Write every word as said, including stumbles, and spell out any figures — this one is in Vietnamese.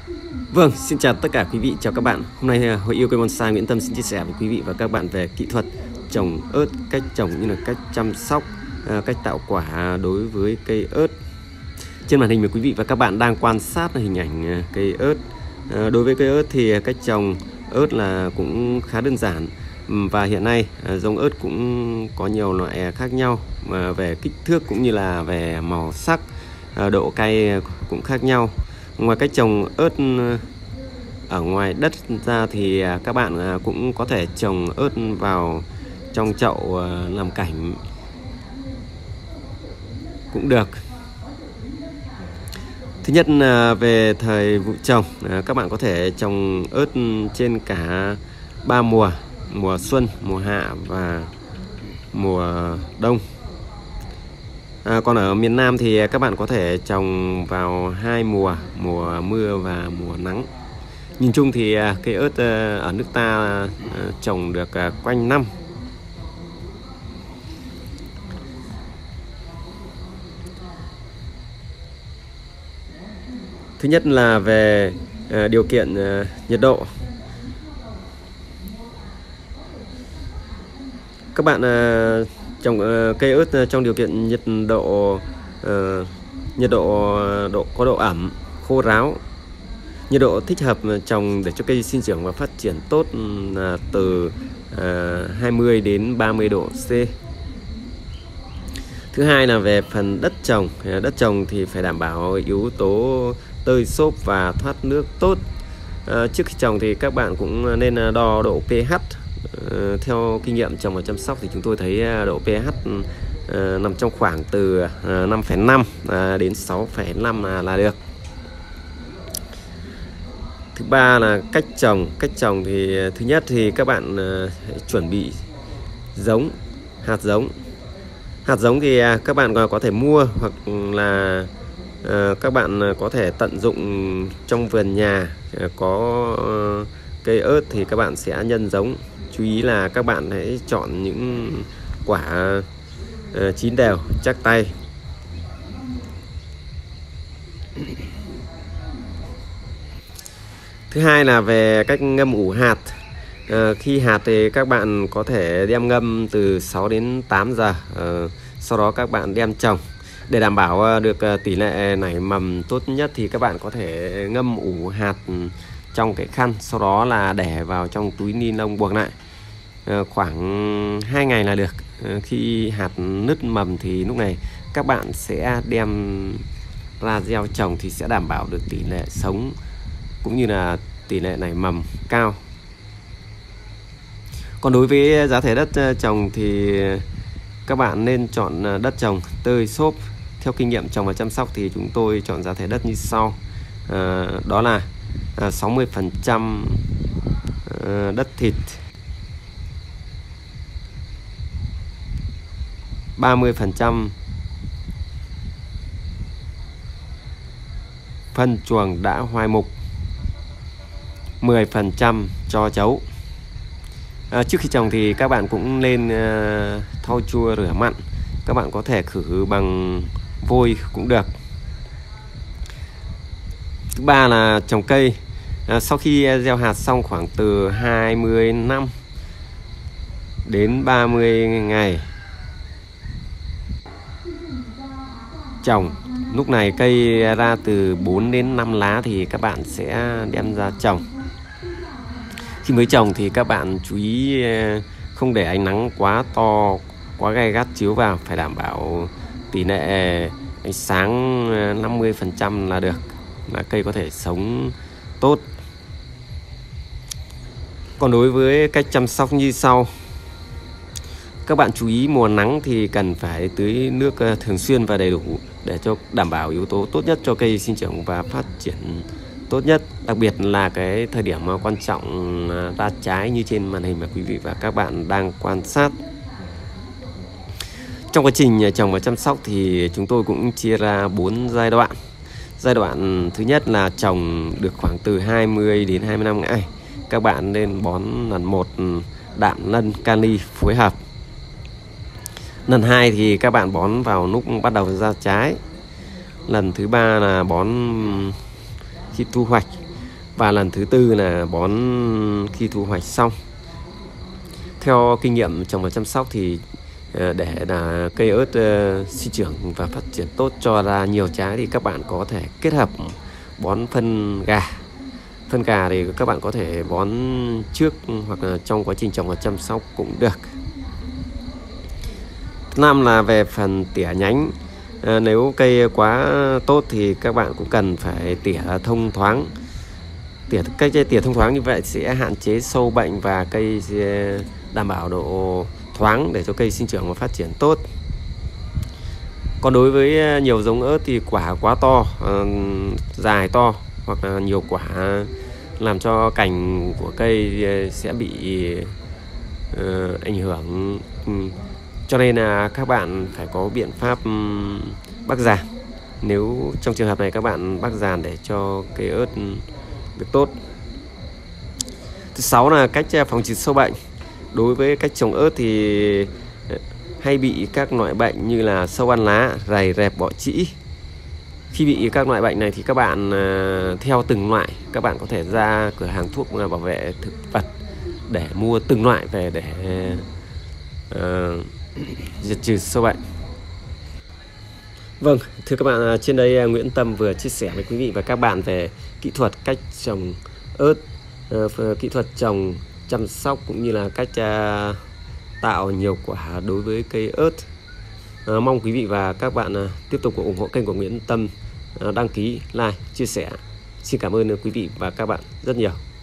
Vâng, xin chào tất cả quý vị, chào các bạn. Hôm nay Hội Yêu Cây Bonsai Nguyễn Tâm xin chia sẻ với quý vị và các bạn về kỹ thuật trồng ớt, cách trồng như là cách chăm sóc, cách tạo quả đối với cây ớt. Trên màn hình mà quý vị và các bạn đang quan sát là hình ảnh cây ớt. Đối với cây ớt thì cách trồng ớt là cũng khá đơn giản. Và hiện nay giống ớt cũng có nhiều loại khác nhau, mà về kích thước cũng như là về màu sắc, độ cay cũng khác nhau. Ngoài cách trồng ớt ở ngoài đất ra thì các bạn cũng có thể trồng ớt vào trong chậu làm cảnh cũng được. Thứ nhất là về thời vụ trồng, các bạn có thể trồng ớt trên cả ba mùa: mùa xuân, mùa hạ và mùa đông. À, còn ở miền Nam thì các bạn có thể trồng vào hai mùa, mùa mưa và mùa nắng. Nhìn chung thì cây ớt ở nước ta trồng được quanh năm. Thứ nhất là về điều kiện nhiệt độ. Các bạn trồng cây ớt trong điều kiện nhiệt độ uh, nhiệt độ độ có độ ẩm, khô ráo. Nhiệt độ thích hợp trồng để cho cây sinh trưởng và phát triển tốt là từ uh, hai mươi đến ba mươi độ C. Thứ hai là về phần đất trồng. Đất trồng thì phải đảm bảo yếu tố tơi xốp và thoát nước tốt. Uh, trước khi trồng thì các bạn cũng nên đo độ pH. Uh, theo kinh nghiệm trồng và chăm sóc thì chúng tôi thấy độ pH uh, nằm trong khoảng từ uh, năm phẩy năm uh, đến sáu phẩy năm uh, là được. Thứ ba là cách trồng. Cách trồng thì thứ nhất thì các bạn uh, chuẩn bị giống, hạt giống. Hạt giống thì uh, các bạn có thể mua, hoặc là uh, các bạn có thể tận dụng trong vườn nhà uh, có uh, cây ớt thì các bạn sẽ nhân giống. Chú ý là các bạn hãy chọn những quả uh, chín đều, chắc tay. Thứ hai là về cách ngâm ủ hạt. À, khi hạt thì các bạn có thể đem ngâm từ sáu đến tám giờ. À, sau đó các bạn đem trồng. Để đảm bảo được tỷ lệ nảy mầm tốt nhất thì các bạn có thể ngâm ủ hạt trong cái khăn, sau đó là để vào trong túi ni lông buộc lại. À, khoảng hai ngày là được. À, khi hạt nứt mầm thì lúc này các bạn sẽ đem ra gieo trồng thì sẽ đảm bảo được tỷ lệ sống cũng như là tỷ lệ nảy mầm cao. Còn đối với giá thể đất trồng thì các bạn nên chọn đất trồng tơi xốp. Theo kinh nghiệm trồng và chăm sóc thì chúng tôi chọn giá thể đất như sau. À, đó là sáu mươi phần trăm đất thịt, ba mươi phần trăm phân chuồng đã hoai mục, mười phần trăm tro trấu. À, trước khi trồng thì các bạn cũng nên uh, thau chua rửa mặn. Các bạn có thể khử bằng vôi cũng được. Thứ ba là trồng cây. À, sau khi gieo hạt xong khoảng từ hai mươi năm đến ba mươi ngày trồng. Lúc này cây ra từ bốn đến năm lá thì các bạn sẽ đem ra trồng. Khi mới trồng thì các bạn chú ý không để ánh nắng quá to, quá gay gắt chiếu vào, phải đảm bảo tỷ lệ ánh sáng năm mươi phần trăm là được, là cây có thể sống tốt. Còn đối với cách chăm sóc như sau. Các bạn chú ý mùa nắng thì cần phải tưới nước thường xuyên và đầy đủ để cho đảm bảo yếu tố tốt nhất cho cây sinh trưởng và phát triển tốt nhất. Đặc biệt là cái thời điểm quan trọng ra trái như trên màn hình mà quý vị và các bạn đang quan sát. Trong quá trình trồng và chăm sóc thì chúng tôi cũng chia ra bốn giai đoạn. Giai đoạn thứ nhất là trồng được khoảng từ hai mươi đến hai mươi lăm ngày. Các bạn nên bón lần một đạm lân kali phối hợp. Lần hai thì các bạn bón vào lúc bắt đầu ra trái. Lần thứ ba là bón khi thu hoạch. Và lần thứ tư là bón khi thu hoạch xong. Theo kinh nghiệm trồng và chăm sóc thì để là cây ớt sinh trưởng và phát triển tốt, cho ra nhiều trái, thì các bạn có thể kết hợp bón phân gà. Phân gà thì các bạn có thể bón trước hoặc là trong quá trình trồng và chăm sóc cũng được. Năm là về phần tỉa nhánh. À, nếu cây quá tốt thì các bạn cũng cần phải tỉa thông thoáng. Tỉa cách tỉa thông thoáng như vậy sẽ hạn chế sâu bệnh và cây sẽ đảm bảo độ thoáng để cho cây sinh trưởng và phát triển tốt. Còn đối với nhiều giống ớt thì quả quá to, uh, dài to hoặc là nhiều quả làm cho cành của cây sẽ bị uh, ảnh hưởng, um, cho nên là các bạn phải có biện pháp um, bắc giàn. Nếu trong trường hợp này các bạn bắc giàn để cho cây ớt được tốt. Thứ sáu là cách phòng trừ sâu bệnh. Đối với cách trồng ớt thì hay bị các loại bệnh như là sâu ăn lá, rầy, rệp, bọ trĩ. Khi bị các loại bệnh này thì các bạn theo từng loại, các bạn có thể ra cửa hàng thuốc bảo vệ thực vật để mua từng loại về để uh, diệt trừ sâu bệnh. Vâng, thưa các bạn, trên đây Nguyễn Tâm vừa chia sẻ với quý vị và các bạn về kỹ thuật cách trồng ớt, uh, kỹ thuật trồng, chăm sóc cũng như là cách uh, tạo nhiều quả đối với cây ớt. Uh, mong quý vị và các bạn uh, tiếp tục ủng hộ kênh của Nguyễn Tâm, uh, đăng ký, like, chia sẻ. Xin cảm ơn quý vị và các bạn rất nhiều.